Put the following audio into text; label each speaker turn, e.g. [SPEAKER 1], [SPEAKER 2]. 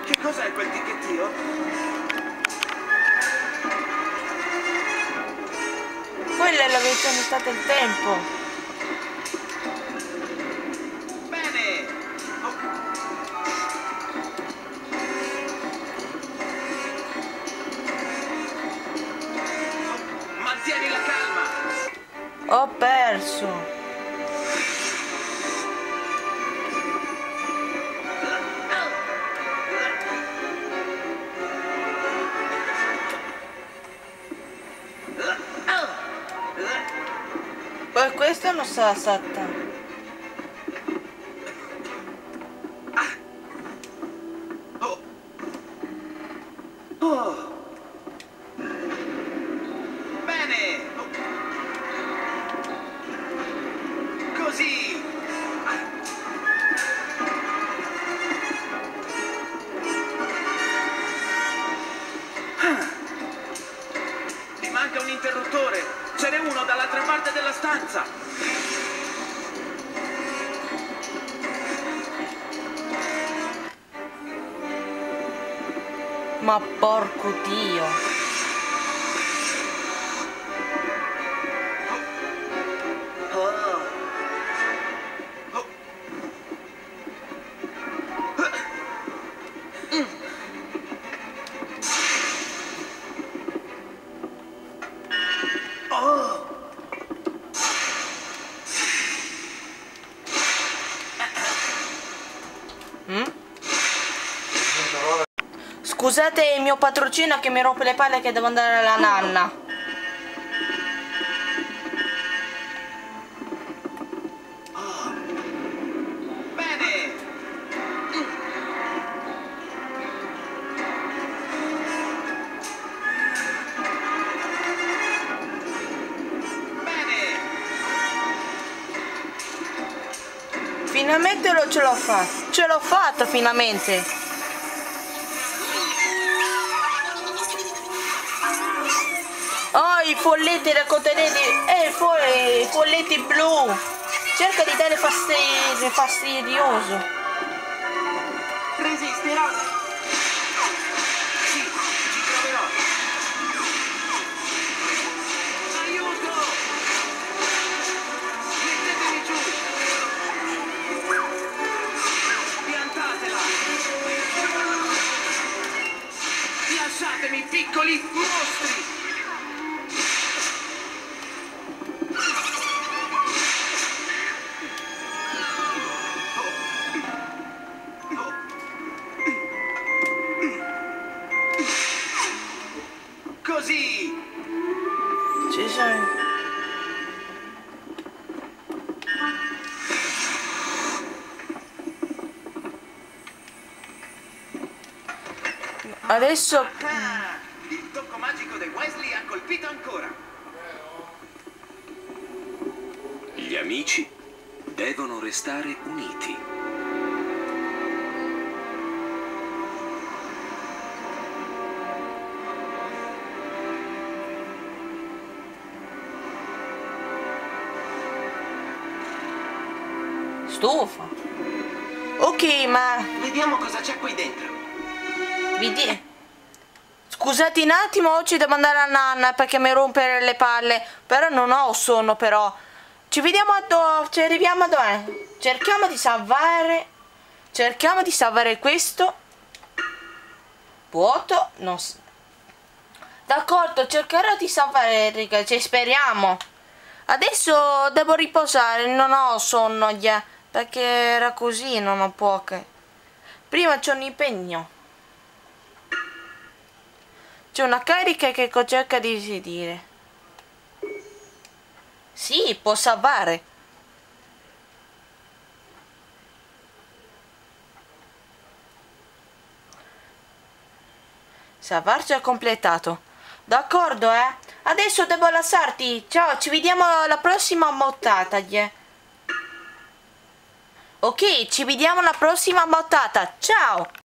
[SPEAKER 1] Che cos'è quel ticchettio?
[SPEAKER 2] Quella è la velocità del tempo.
[SPEAKER 1] Bene! Oh. Mantieni la calma!
[SPEAKER 2] Ho perso. Poi questo non sa saltare.
[SPEAKER 1] Oh. Oh. Bene! Oh. Così! Ti manca un interruttore! Ce n'è uno dall'altra parte della stanza!
[SPEAKER 2] Ma porco Dio.
[SPEAKER 1] Oh. Oh. Oh.
[SPEAKER 2] Scusate il mio patrocinio che mi rompe le palle che devo andare alla nanna.
[SPEAKER 1] Bene! Bene!
[SPEAKER 2] Finalmente ce l'ho fatta. Ce l'ho fatta finalmente. Oh, i folletti da contenere. I folletti blu. Cerca di dare fastidioso.
[SPEAKER 1] Resisti, Rosa! Sì, ci proverò! Aiuto! Mettetemi giù! Piantatela! Lasciatemi, piccoli mostri! Così!
[SPEAKER 2] Ci sono. Adesso
[SPEAKER 1] Ah, il tocco magico dei Weasley ha colpito ancora!
[SPEAKER 3] Gli amici devono restare uniti.
[SPEAKER 2] stufa. Ok, ma
[SPEAKER 1] Vediamo cosa c'è qui dentro.
[SPEAKER 2] scusate un attimo, oggi devo andare a nanna perché mi rompe le palle, però non ho sonno però. Ci vediamo ci arriviamo a dove? Cerchiamo di salvare questo. Vuoto, non s- D'accordo, cercherò di salvare, raga, ci speriamo. Adesso devo riposare, non ho sonno, perché era così, non ho poche. Prima c'è un impegno. C'è una carica che cerca di dire. Sì, può salvare. Salvarci è completato. D'accordo, eh? Adesso devo lasciarti. Ciao, ci vediamo alla prossima montata, Ok, ci vediamo alla prossima montata. Ciao!